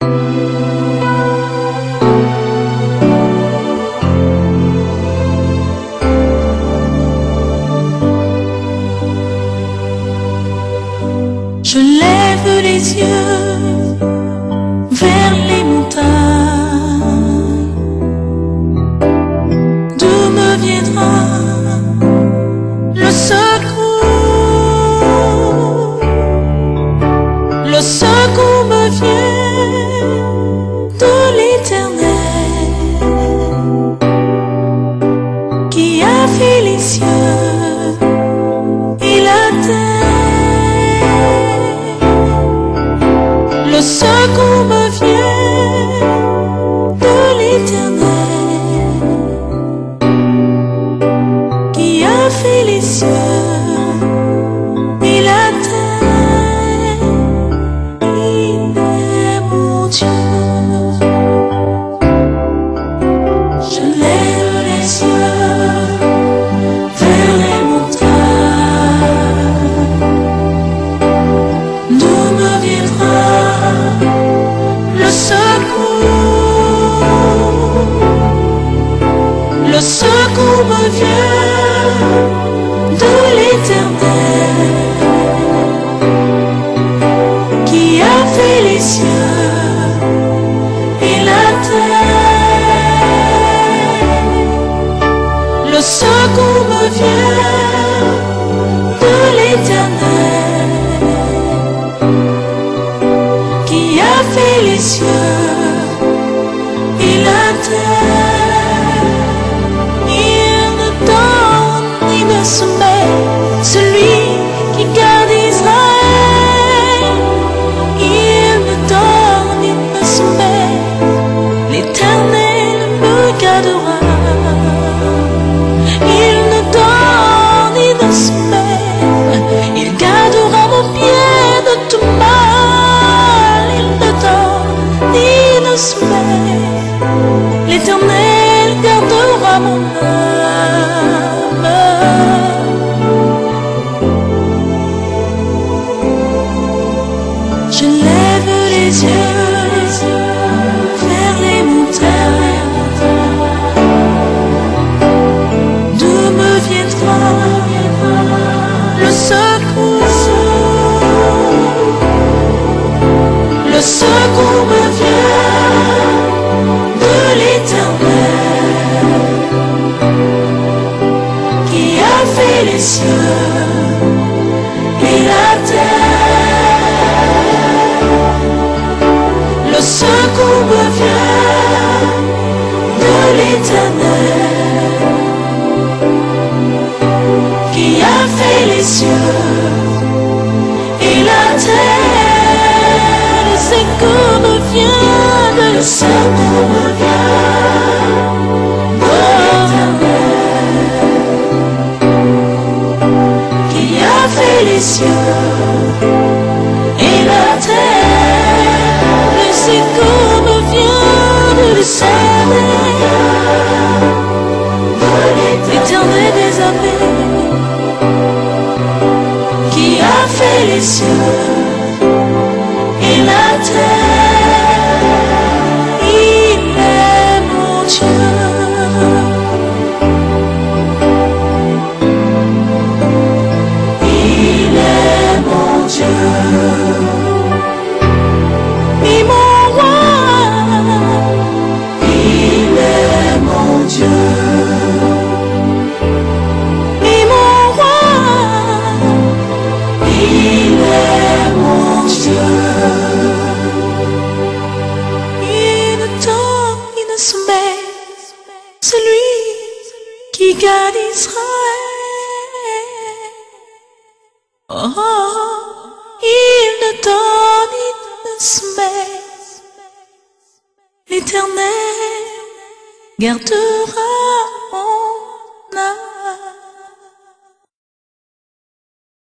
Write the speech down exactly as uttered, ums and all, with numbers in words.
Je lève les yeux vers les montagnes. D'où me viendra le secours? Le secours me vient de l'Éternel qui a fait les cieux et la terre. Le secours me vient de l'Éternel qui a fait les cieux et la terre. Il est mon Dieu. Je lève les yeux vers les montagnes. D'où me viendra le secours? Le secours me vient de l'Éternel qui a fait les cieux et la terre. Le secours me vient de l'Éternel qui a fait les cieux et la terre. Il ne donne ni ne sommeille celui qui garde Israël. Il ne donne ni ne sommeille, l'Éternel me gardera. Il ne donne ni ne sommeille, il gardera mon pied de tout mal. Il ne donne ni ne sommeille, l'Éternel gardera mon âme. Je lève les yeux vers les montagnes. D'où me viendra le secours? Le secours me vient de l'Éternel qui a fait les cieux et la terre. Le secours me vient de l'Éternel qui a fait les cieux et la terre. Le secours me vient de le secours me vient de l'Éternel qui a fait les cieux et la terre. Le secours me vient de l'Éternel des armées qui a fait les cieux et la terre. Il est mon Dieu. Il est mon Dieu et mon roi. Il est mon Dieu et mon roi. Il est mon Dieu. Il ne dort, il ne sommeille, celui qui garde Israël. Oh, oh, il ne dort, il ne sommeille, l'Éternel gardera mon âme.